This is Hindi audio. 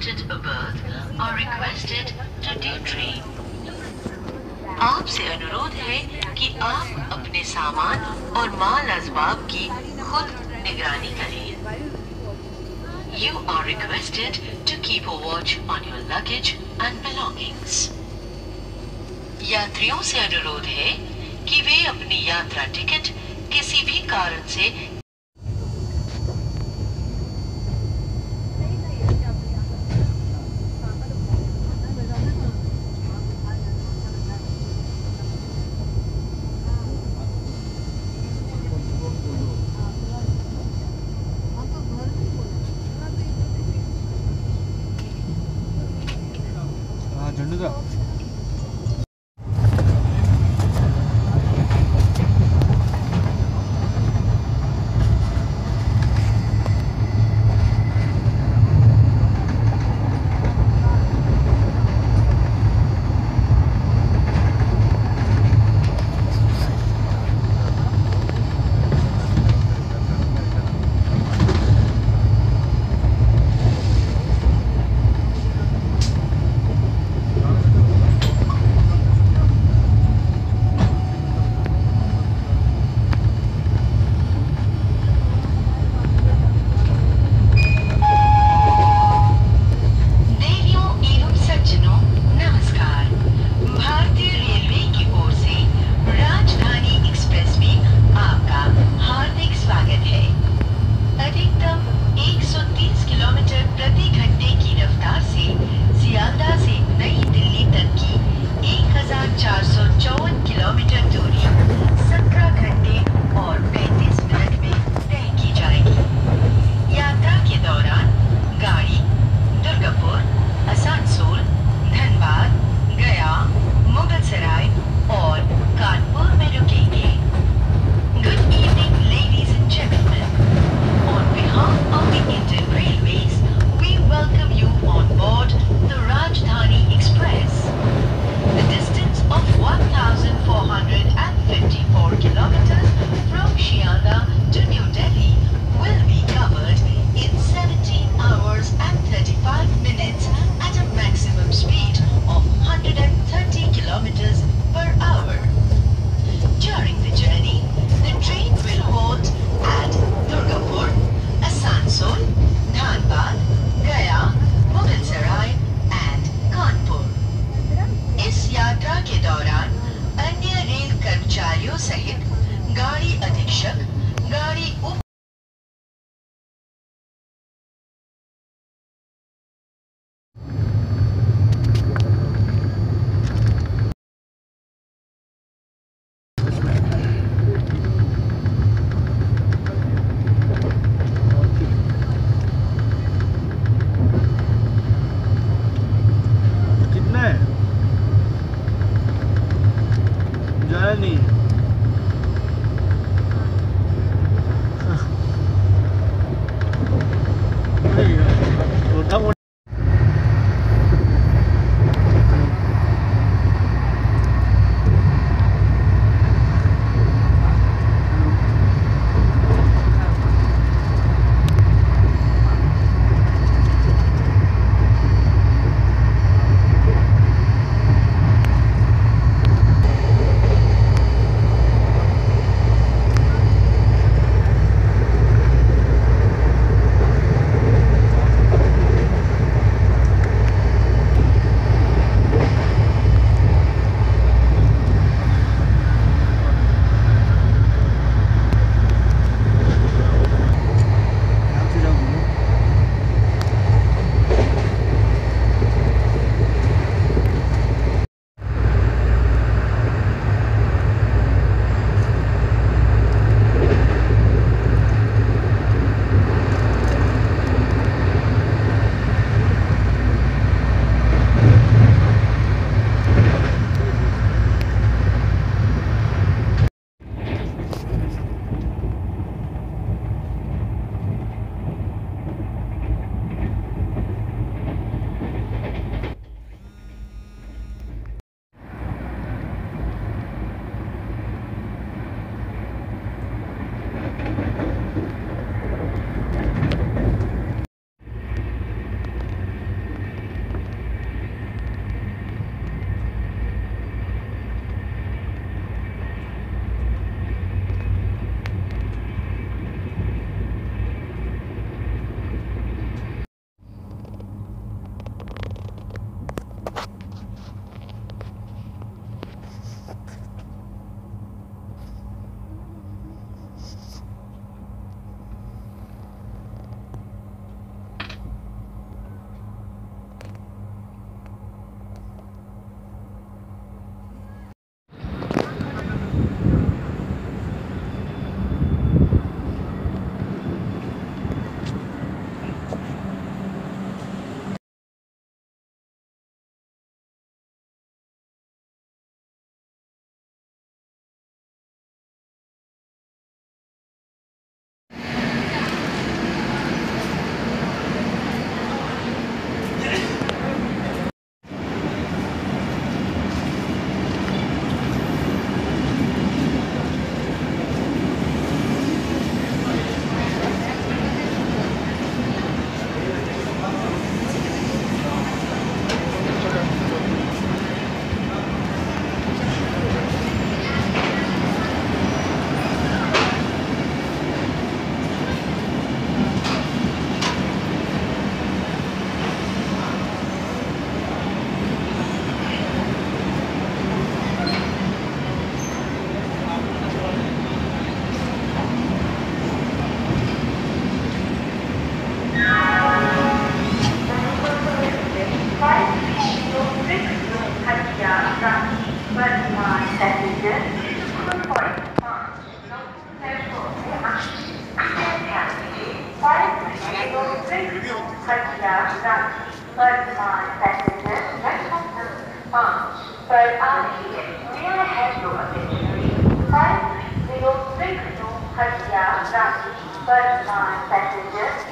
allotted a berth are requested to detrain. आपसे अनुरोध है कि आप अपने सामान और माल असबाब की खुद निगरानी करें. You are requested to keep a watch on your luggage and belongings. यात्रियों से अनुरोध है कि वे अपनी यात्रा टिकट किसी भी कारण से झंडूदा kilometers from Sealdah to New Delhi will be covered in 17 hours and 35 minutes at a maximum speed of 130 kilometers per hour. During the journey, the train will halt at Durgapur, Asansol, Dhanbad, Gaya, Mughal Sarai and Kanpur. इस यात्रा के दौरान अन्य रेल कर्मचारियों सहित गाड़ी अधीक्षक, गाड़ी उप 506 हटिया रांची वर्तमान पैसेंजर प्लेटफॉर्म 5 पर आ रही है। May I have your attention please? 5306 Hatia Ranchi वर्तमान पैसेंजर